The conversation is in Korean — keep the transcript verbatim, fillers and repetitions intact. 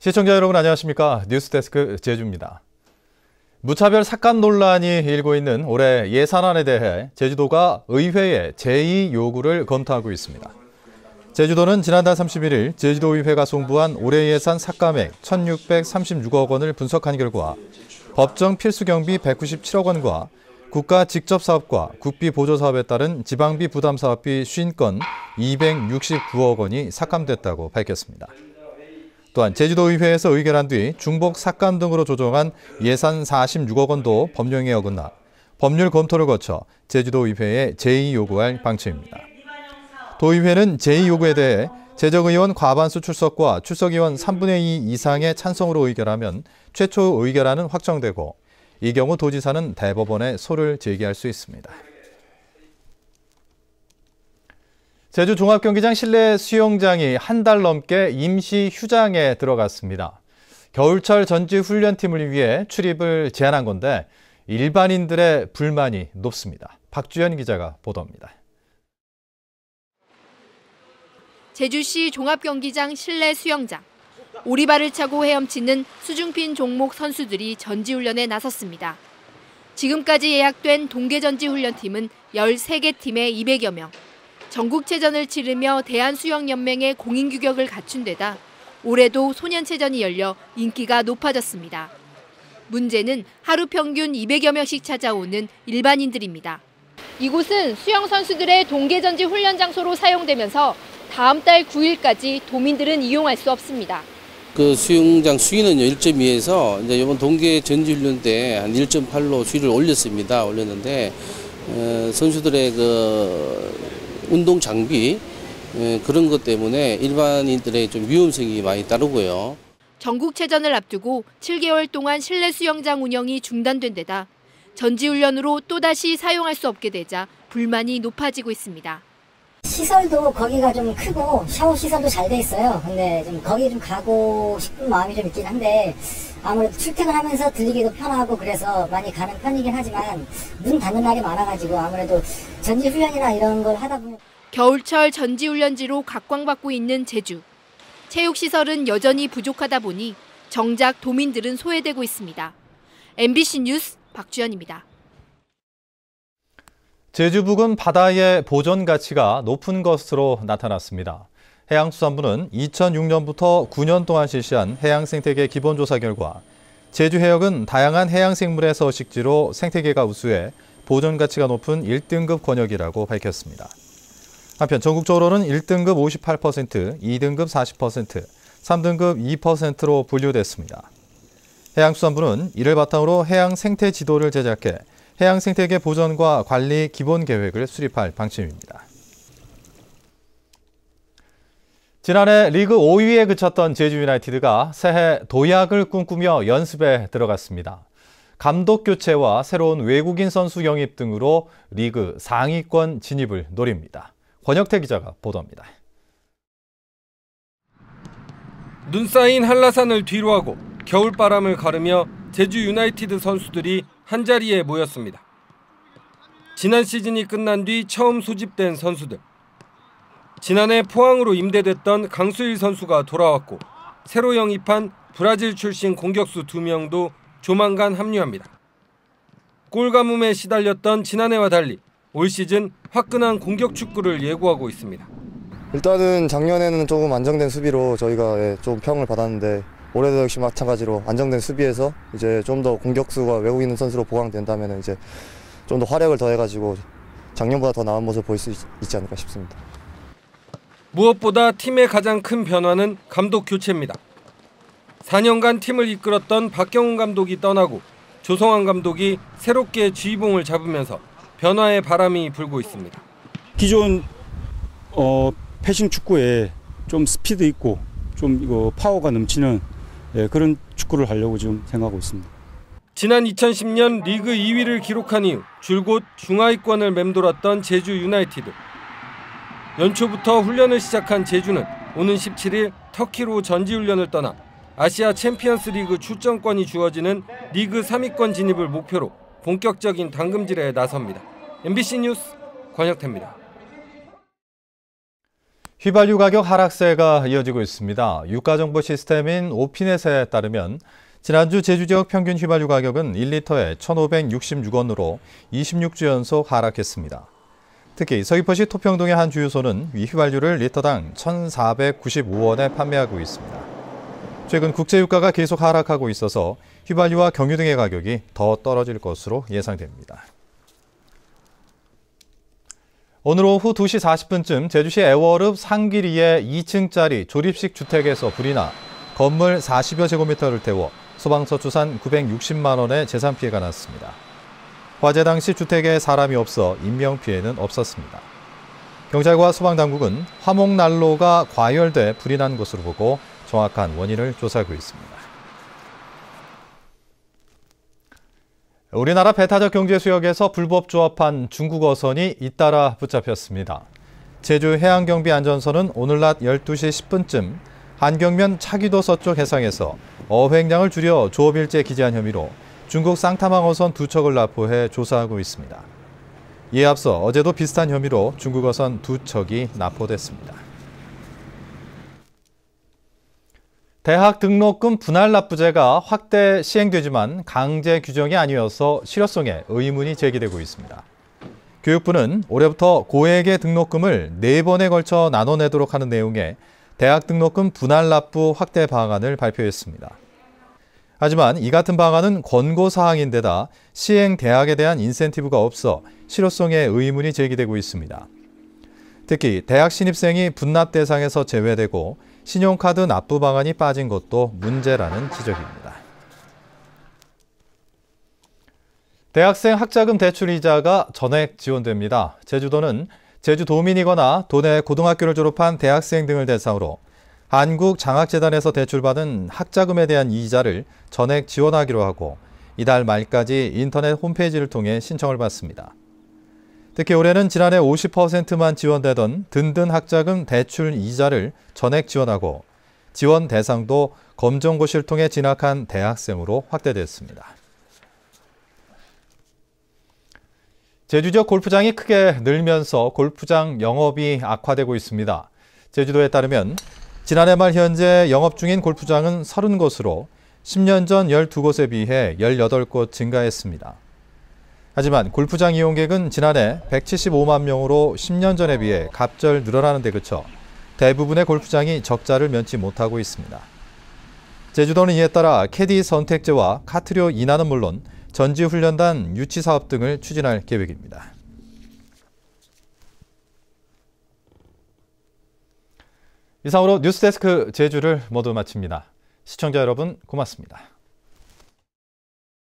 시청자 여러분 안녕하십니까? 뉴스데스크 제주입니다. 무차별 삭감 논란이 일고 있는 올해 예산안에 대해 제주도가 의회에 제의 요구를 검토하고 있습니다. 제주도는 지난달 삼십일 일 제주도의회가 송부한 올해 예산 삭감액 천육백삼십육억 원을 분석한 결과 법정 필수경비 백구십칠억 원과 국가 직접사업과 국비 보조사업에 따른 지방비 부담사업비 오십 건 이백육십구억 원이 삭감됐다고 밝혔습니다. 또한 제주도의회에서 의결한 뒤 중복 삭감 등으로 조정한 예산 사십육억 원도 법령에 어긋나 법률 검토를 거쳐 제주도의회에 제의 요구할 방침입니다. 도의회는 제의 요구에 대해 재정의원 과반수 출석과 출석의원 삼분의 이 이상의 찬성으로 의결하면 최초 의결안은 확정되고 이 경우 도지사는 대법원에 소를 제기할 수 있습니다. 제주 종합경기장 실내 수영장이 한 달 넘게 임시 휴장에 들어갔습니다. 겨울철 전지 훈련팀을 위해 출입을 제한한 건데 일반인들의 불만이 높습니다. 박주연 기자가 보도합니다. 제주시 종합경기장 실내 수영장. 오리발을 차고 헤엄치는 수중핀 종목 선수들이 전지훈련에 나섰습니다. 지금까지 예약된 동계전지훈련팀은 열세 개 팀에 이백여 명. 전국체전을 치르며 대한수영연맹의 공인규격을 갖춘 데다 올해도 소년체전이 열려 인기가 높아졌습니다. 문제는 하루 평균 이백여 명씩 찾아오는 일반인들입니다. 이곳은 수영 선수들의 동계전지 훈련 장소로 사용되면서 다음 달 구 일까지 도민들은 이용할 수 없습니다. 그 수영장 수위는요 일 점 이에서 이제 이번 동계 전지 훈련 때 한 일 점 팔로 수위를 올렸습니다. 올렸는데 어, 선수들의 그 운동 장비 에, 그런 것 때문에 일반인들의 좀 위험성이 많이 따르고요. 전국체전을 앞두고 칠 개월 동안 실내 수영장 운영이 중단된 데다 전지훈련으로 또다시 사용할 수 없게 되자 불만이 높아지고 있습니다. 시설도 거기가 좀 크고 샤워 시설도 잘 돼 있어요. 근데 좀 거기 좀 가고 싶은 마음이 좀 있긴 한데 아무래도 출퇴근하면서 들리기도 편하고 그래서 많이 가는 편이긴 하지만 문 닫는 날이 많아가지고 아무래도 전지훈련이나 이런 걸 하다 보면 겨울철 전지훈련지로 각광받고 있는 제주. 체육시설은 여전히 부족하다 보니 정작 도민들은 소외되고 있습니다. 엠비씨 뉴스 박주연입니다. 제주 부근 바다의 보전 가치가 높은 것으로 나타났습니다. 해양수산부는 이천육 년부터 구 년 동안 실시한 해양생태계 기본조사 결과 제주 해역은 다양한 해양생물의 서식지로 생태계가 우수해 보전 가치가 높은 일 등급 권역이라고 밝혔습니다. 한편 전국적으로는 일 등급 오십팔 퍼센트, 이 등급 사십 퍼센트, 삼 등급 이 퍼센트로 분류됐습니다. 해양수산부는 이를 바탕으로 해양생태 지도를 제작해 해양생태계 보전과 관리 기본 계획을 수립할 방침입니다. 지난해 리그 오 위에 그쳤던 제주 유나이티드가 새해 도약을 꿈꾸며 연습에 들어갔습니다. 감독 교체와 새로운 외국인 선수 영입 등으로 리그 상위권 진입을 노립니다. 권혁태 기자가 보도합니다. 눈 쌓인 한라산을 뒤로하고 겨울바람을 가르며 제주 유나이티드 선수들이 한자리에 모였습니다. 지난 시즌이 끝난 뒤 처음 소집된 선수들. 지난해 포항으로 임대됐던 강수일 선수가 돌아왔고 새로 영입한 브라질 출신 공격수 두 명도 조만간 합류합니다. 골 가뭄에 시달렸던 지난해와 달리 올 시즌 화끈한 공격 축구를 예고하고 있습니다. 일단은 작년에는 조금 안정된 수비로 저희가 좀 평을 받았는데 올해도 역시 마찬가지로 안정된 수비에서 이제 좀 더 공격수가 외국인 선수로 보강된다면 이제 좀 더 화력을 더해가지고 작년보다 더 나은 모습을 보일 수 있지 않을까 싶습니다. 무엇보다 팀의 가장 큰 변화는 감독 교체입니다. 사 년간 팀을 이끌었던 박경훈 감독이 떠나고 조성환 감독이 새롭게 지휘봉을 잡으면서 변화의 바람이 불고 있습니다. 기존 어, 패싱 축구에 좀 스피드 있고 좀 이거 파워가 넘치는 예, 그런 축구를 하려고 지금 생각하고 있습니다. 지난 이천십 년 리그 이 위를 기록한 이후 줄곧 중하위권을 맴돌았던 제주 유나이티드. 연초부터 훈련을 시작한 제주는 오는 십칠 일 터키로 전지훈련을 떠나 아시아 챔피언스 리그 출전권이 주어지는 리그 삼 위권 진입을 목표로 본격적인 당금질에 나섭니다. 엠비씨 뉴스 권혁태입니다. 휘발유 가격 하락세가 이어지고 있습니다. 유가정보 시스템인 오피넷에 따르면 지난주 제주 지역 평균 휘발유 가격은 일 리터에 천오백육십육 원으로 이십육 주 연속 하락했습니다. 특히 서귀포시 토평동의 한 주유소는 이 휘발유를 리터당 천사백구십오 원에 판매하고 있습니다. 최근 국제유가가 계속 하락하고 있어서 휘발유와 경유 등의 가격이 더 떨어질 것으로 예상됩니다. 오늘 오후 두 시 사십 분쯤 제주시 애월읍 상길이의 이 층짜리 조립식 주택에서 불이 나 건물 사십여 제곱미터를 태워 소방서 추산 구백육십만 원의 재산 피해가 났습니다. 화재 당시 주택에 사람이 없어 인명피해는 없었습니다. 경찰과 소방당국은 화목난로가 과열돼 불이 난 것으로 보고 정확한 원인을 조사하고 있습니다. 우리나라 배타적 경제 수역에서 불법 조업한 중국 어선이 잇따라 붙잡혔습니다. 제주 해양경비안전선은 오늘 낮 열두 시 십 분쯤 한경면 차기도 서쪽 해상에서 어획량을 줄여 조업일제 기재한 혐의로 중국 쌍타망 어선 두 척을 납포해 조사하고 있습니다. 이에 앞서 어제도 비슷한 혐의로 중국 어선 두 척이 납포됐습니다. 대학 등록금 분할 납부제가 확대 시행되지만 강제 규정이 아니어서 실효성에 의문이 제기되고 있습니다. 교육부는 올해부터 고액의 등록금을 네 번에 걸쳐 나눠내도록 하는 내용의 대학 등록금 분할 납부 확대 방안을 발표했습니다. 하지만 이 같은 방안은 권고사항인데다 시행 대학에 대한 인센티브가 없어 실효성에 의문이 제기되고 있습니다. 특히 대학 신입생이 분납 대상에서 제외되고 신용카드 납부 방안이 빠진 것도 문제라는 지적입니다. 대학생 학자금 대출 이자가 전액 지원됩니다. 제주도는 제주도민이거나 도내 고등학교를 졸업한 대학생 등을 대상으로 한국장학재단에서 대출받은 학자금에 대한 이자를 전액 지원하기로 하고 이달 말까지 인터넷 홈페이지를 통해 신청을 받습니다. 특히 올해는 지난해 오십 퍼센트만 지원되던 든든 학자금 대출 이자를 전액 지원하고 지원 대상도 검정고시를 통해 진학한 대학생으로 확대됐습니다. 제주 지역 골프장이 크게 늘면서 골프장 영업이 악화되고 있습니다. 제주도에 따르면 지난해 말 현재 영업 중인 골프장은 서른 곳으로 십 년 전 열두 곳에 비해 열여덟 곳 증가했습니다. 하지만 골프장 이용객은 지난해 백칠십오만 명으로 십 년 전에 비해 갑절 늘어나는 데 그쳐 대부분의 골프장이 적자를 면치 못하고 있습니다. 제주도는 이에 따라 캐디 선택제와 카트료 인하는 물론 전지훈련단 유치 사업 등을 추진할 계획입니다. 이상으로 뉴스데스크 제주를 모두 마칩니다. 시청자 여러분 고맙습니다.